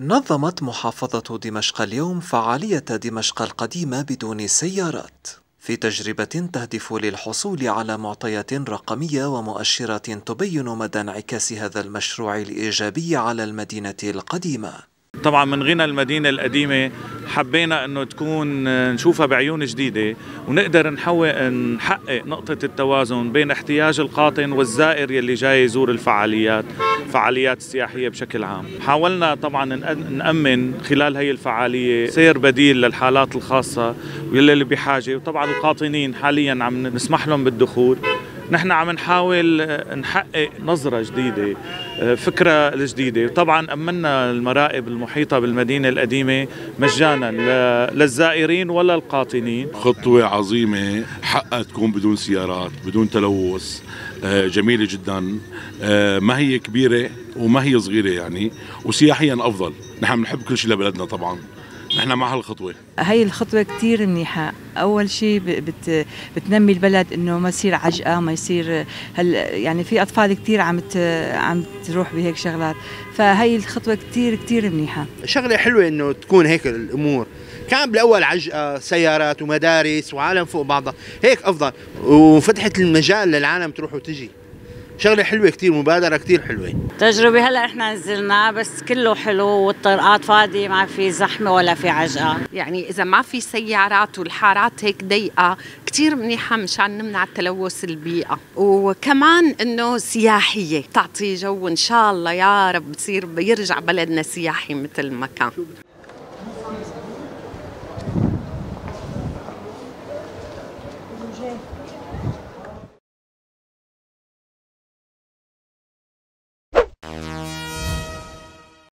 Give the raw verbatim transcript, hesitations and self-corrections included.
نظمت محافظة دمشق اليوم فعالية دمشق القديمة بدون سيارات، في تجربة تهدف للحصول على معطيات رقمية ومؤشرات تبين مدى انعكاس هذا المشروع الإيجابي على المدينة القديمة. طبعا من غنى المدينة القديمة حبينا انه تكون نشوفها بعيون جديدة ونقدر نحقق نحقق نقطة التوازن بين احتياج القاطن والزائر يلي جاي يزور الفعاليات، الفعاليات السياحية بشكل عام. حاولنا طبعا نأمن خلال هي الفعالية سير بديل للحالات الخاصة واللي بحاجة، وطبعا القاطنين حاليا عم نسمح لهم بالدخول. نحن عم نحاول نحقق نظرة جديدة، فكرة جديدة، وطبعا أمنا المراقب المحيطة بالمدينة القديمة مجانا للزائرين ولا القاطنين. خطوة عظيمة، حقها تكون بدون سيارات، بدون تلوث، جميلة جدا، ما هي كبيرة وما هي صغيرة يعني، وسياحيا أفضل. نحن بنحب كل شيء لبلدنا طبعا، نحن مع هالخطوة. هاي الخطوة كتير منيحة. أول شيء بت بتنمي البلد، إنه ما يصير عجقة، ما يصير هل يعني في أطفال كتير عم عم تروح بهيك شغلات، فهاي الخطوة كتير كتير منيحة. شغلة حلوة إنه تكون هيك الأمور. كان بالأول عجقة، سيارات ومدارس وعالم فوق بعضها، هيك أفضل، وفتحت المجال للعالم تروح وتجي. شغلة حلوة كتير، مبادرة كتير حلوة. تجربة هلا احنا نزلنا بس كله حلو، والطرقات فاضية، ما في زحمة ولا في عجقة. يعني إذا ما في سيارات والحارات هيك ضيقة كتير منيحة مشان نمنع التلوث البيئة، وكمان إنه سياحية تعطي جو إن شاء الله يا رب بتصير بيرجع بلدنا سياحي مثل ما كان.